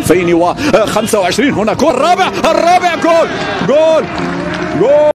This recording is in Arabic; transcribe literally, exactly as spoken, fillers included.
ألفين وخمسة وعشرين. هنا كول الرابع الرابع جول جول جول.